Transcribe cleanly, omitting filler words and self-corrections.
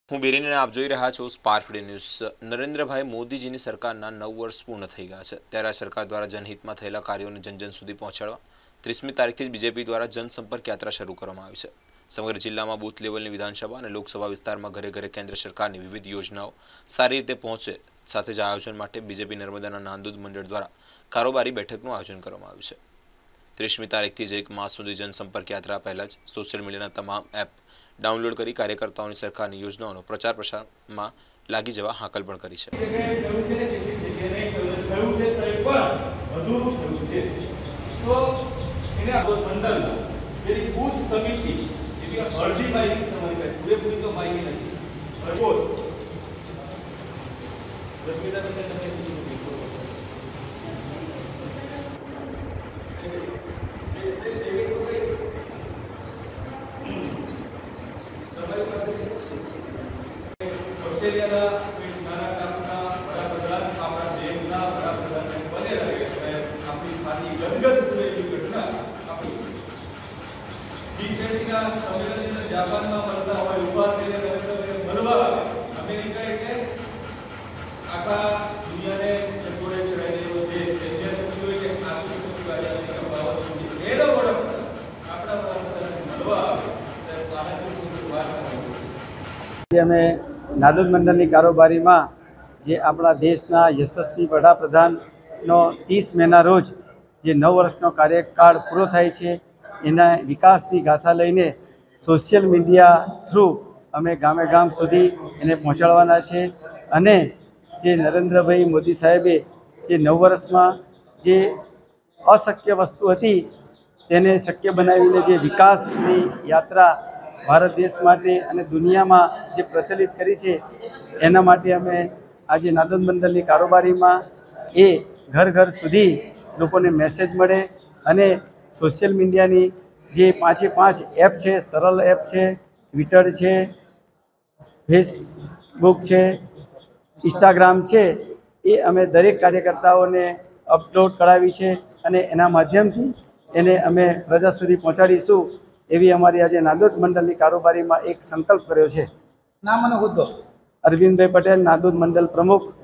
હું બેરીને આપ જોઈ રહ્યા છો સ્પાર્ક ટુડે ન્યૂઝ। નરેન્દ્રભાઈ મોદીજીની સરકારના 9 વર્ષ પૂર્ણ થઈ ગયા છે, ત્યારે આ સરકાર દ્વારા જનહિતમાં થયેલા કાર્યોને જન સુધી પહોંચાડવા 30મી તારીખથી જ બીજેપી દ્વારા જનસંપર્ક યાત્રા શરૂ કરવામાં આવી છે। સમગ્ર જિલ્લામાં બૂથ લેવલની વિધાનસભા અને લોકસભા વિસ્તારમાં ઘરે ઘરે કેન્દ્ર સરકારની વિવિધ યોજનાઓ સારી રીતે પહોંચે સાથે જ આયોજન માટે બીજેપી નર્મદાના નાંદોદ મંડળ દ્વારા કારોબારી બેઠકનું આયોજન કરવામાં આવ્યું છે। 30મી તારીખથી જ 1 માસ સુધી જનસંપર્ક યાત્રા પહેલા જ સોશિયલ મીડિયાના તમામ એપ डाउनलॉड करी कार्यकर्ताओं सरकार की योजनाओं प्रचार प्रसार में लागी जवा हाकल पण करी छे। અમે નાદોદ મંડળની કારોબારીમાં જે આપણા દેશના યશસ્વી વડાપ્રધાનનો 30 મેના રોજ જે 9 વર્ષનો કાર્યકાળ પૂરો થાય છે એના વિકાસની ગાથા લઈને સોશિયલ મીડિયા થ્રુ અમે ગામે ગામ સુધી એને પહોંચાડવાના છે અને જે નરેન્દ્રભાઈ મોદી સાહેબે જે 9 વર્ષમાં જે અશક્ય વસ્તુ હતી તેને શક્ય બનાવીને જે વિકાસની યાત્રા भारत देश माटे अने दुनिया में जे प्रचलित करी छे एना माटे अमे आज नादोद मंडल की कारोबारी में ए घर घर सुधी लोकोने मैसेज मळे अने सोशियल मीडिया नी जे 5 एप है, सरल एप है, ट्विटर है, फेसबुक है, इंस्टाग्राम है, ये अमे दरेक कार्यकर्ताओं ने अपलोड करावी छे अने एना माध्यमथी एने अमे प्रजा सुधी पहोंचाडीशुं एवी अमारी आज नादोद मंडल की कारोबारी में एक संकल्प कर्यो छे। नाम अने होद्दो? अरविंद भाई पटेल, नादोद मंडल प्रमुख,